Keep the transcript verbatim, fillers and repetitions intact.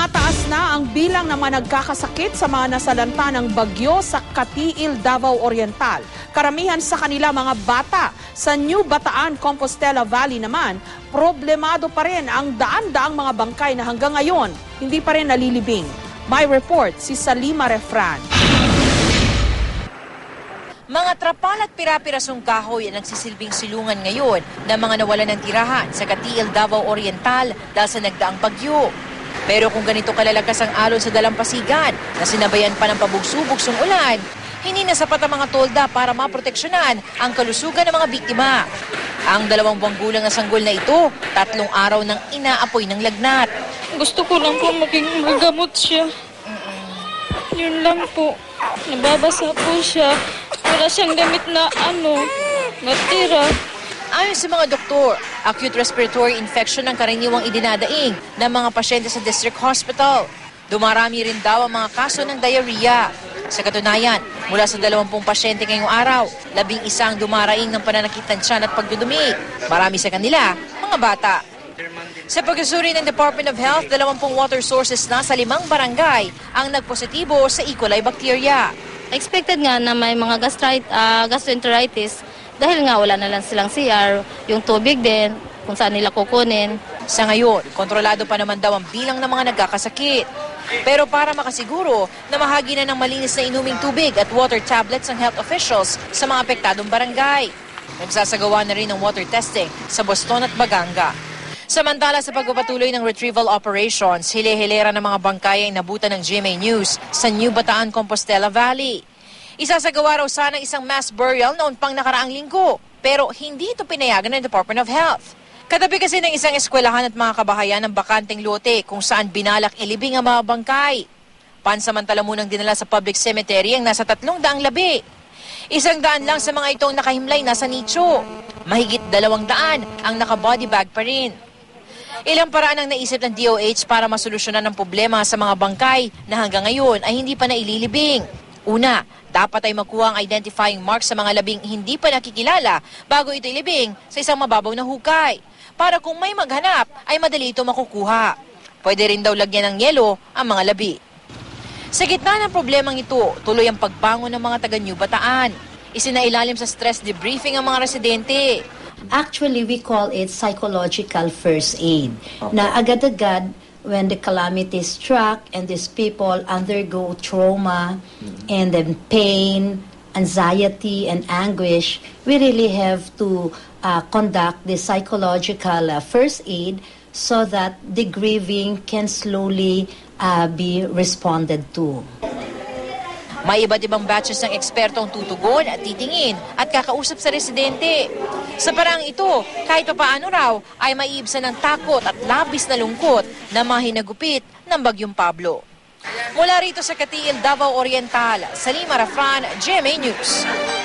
Tumataas na ang bilang ng mga nagkakasakit sa mga nasalanta ng bagyo sa Katiil, Davao Oriental. Karamihan sa kanila mga bata. Sa New Bataan, Compostela Valley naman, problemado pa rin ang daan-daang mga bangkay na hanggang ngayon hindi pa rin nalilibing. May report si Salima Refran. Mga trapal at pira-pirasong kahoy ang nagsisilbing silungan ngayon ng mga nawalan ng tirahan sa Katiil, Davao Oriental dahil sa nagdaang bagyo. Pero kung ganito kalalakas ang alon sa dalampasigan na sinabayan pa ng pabugsog-bugsong ulan, hindi na sapat ang mga tolda para maproteksyonan ang kalusugan ng mga biktima. Ang dalawang buwang gulang na sanggol na ito, tatlong araw nang inaapoy ng lagnat. Gusto ko lang po maging magamot siya. Yun lang po. Nababasa po siya. Wala siyang damit na ano, matira. Ayon sa mga doktor, acute respiratory infection ang karaniwang idinadaing ng mga pasyente sa district hospital. Dumarami rin daw ang mga kaso ng diarrhea. Sa katunayan, mula sa dalawampung pasyente ngayong araw, labing isang dumaraing ng pananakit ng tiyan at pagdudumi. Marami sa kanila, mga bata. Sa pagsusuri ng Department of Health, dalawampung water sources na sa limang barangay ang nagpositibo sa E. coli bacteria. Expected nga na may mga gastrit, uh, gastroenteritis dahil nga wala na lang silang C R, yung tubig din, kung saan nila kukunin. Sa ngayon, kontrolado pa naman daw ang bilang ng mga nagkakasakit. Pero para makasiguro na mahagi na ng malinis na inuming tubig at water tablets ang health officials sa mga apektadong barangay. Nagsasagawa na rin ng water testing sa Boston at Baganga. Samantala sa pagpapatuloy ng retrieval operations, hile-hilera ng mga bangkay ay nabutan ng G M A News sa New Bataan, Compostela Valley. Isasagawa raw sana isang mass burial noon pang nakaraang linggo, pero hindi ito pinayagan ng Department of Health. Katabi kasi ng isang eskwelahan at mga kabahayan ng bakanteng lote kung saan binalak ilibing ang mga bangkay. Pansamantala munang dinala sa public cemetery ang nasa tatlong daang labi. Isang daan lang sa mga itong nakahimlay nasa nicho. Mahigit dalawang daan ang naka-body bag pa rin. Ilang paraan ang naisip ng D O H para masolusyonan ang problema sa mga bangkay na hanggang ngayon ay hindi pa naililibing. Una, dapat ay makuha ang identifying mark sa mga labing hindi pa nakikilala bago ito ilibing sa isang mababaw na hukay. Para kung may maghanap, ay madali ito makukuha. Pwede rin daw lagyan ng yelo ang mga labi. Sa gitna ng problemang ito, tuloy ang pagbangon ng mga taga New Bataan. Isinailalim sa stress debriefing ang mga residente. Actually, we call it psychological first aid. Okay. Na agad-agad, when the calamity struck and these people undergo trauma mm-hmm. and then pain, anxiety, and anguish, we really have to uh, conduct the psychological uh, first aid so that the grieving can slowly uh, be responded to. May iba't ibang batches ng ekspertong tutugon at titingin at kakausap sa residente. Sa parang ito, kahit paano raw ay maiibsan ng takot at labis na lungkot na mga hinagupit ng Bagyong Pablo. Mula rito sa Katiil, Davao Oriental, Salima Refran, G M A News.